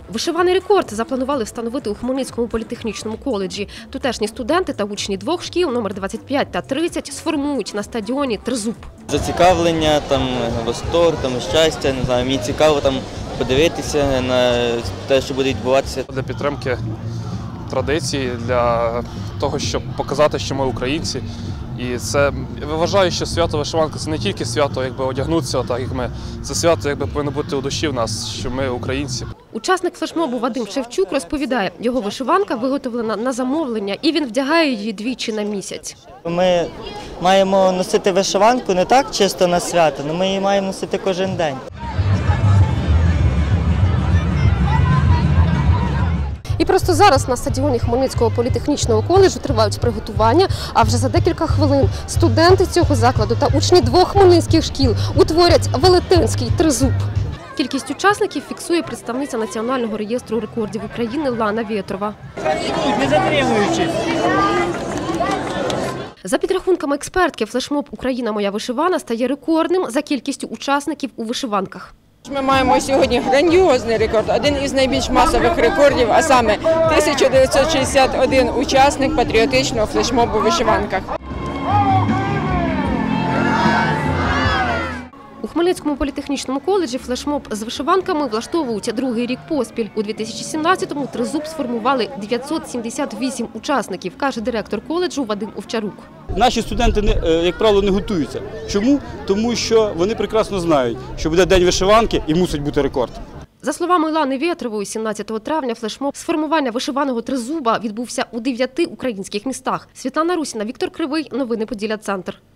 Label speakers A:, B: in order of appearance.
A: Вишиваний рекорд запланували встановити у Хмельницькому політехнічному коледжі. Тутешні студенти та учні двох шкіл номер 25 та 30 сформують на стадіоні тризуб.
B: Зацікавлення, восторг, щастя, не знаю, мені цікаво подивитися на те, що буде відбуватися.
C: Для підтримки традицій, для того, щоб показати, що ми українці. І це, я вважаю, що свято вишиванка – це не тільки свято, одягнутися, так як ми. Це свято, повинно бути у душі в нас, що ми українці.
A: Учасник флешмобу Вадим Шевчук розповідає, його вишиванка виготовлена на замовлення і він вдягає її двічі на місяць.
D: Ми маємо носити вишиванку не так чисто на свято, але ми її маємо носити кожен день.
A: І просто зараз на стадіоні Хмельницького політехнічного коледжу тривають приготування, а вже за декілька хвилин студенти цього закладу та учні двох хмельницьких шкіл утворять велетенський тризуб. Кількість учасників фіксує представниця Національного реєстру рекордів України Лана Вєтрова.
D: Не затримуючись.
A: За підрахунками експертки, флешмоб «Україна. Моя вишивана» стає рекордним за кількістю учасників у вишиванках.
E: Ми маємо сьогодні грандіозний рекорд, один із найбільш масових рекордів, а саме 1961 учасник патріотичного флешмобу у вишиванках.
A: У Хмельницькому політехнічному коледжі флешмоб з вишиванками влаштовують другий рік поспіль. У 2017-му тризуб сформували 978 учасників, каже директор коледжу Вадим Овчарук.
F: Наші студенти, як правило, не готуються. Чому? Тому що вони прекрасно знають, що буде день вишиванки і мусить бути рекорд.
A: За словами Лани Вєтрової, 17 травня флешмоб з формування вишиваного тризуба відбувся у 9 українських містах. Світлана Русіна, Віктор Кривий. Новини Поділля Центр.